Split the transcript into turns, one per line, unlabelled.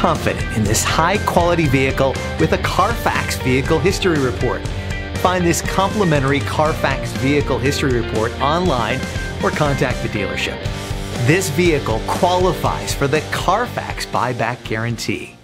confident in this high-quality vehicle with a CarFax Vehicle History Report. Find this complimentary CarFax Vehicle History Report online or contact the dealership. This vehicle qualifies for the CarFax buyback guarantee.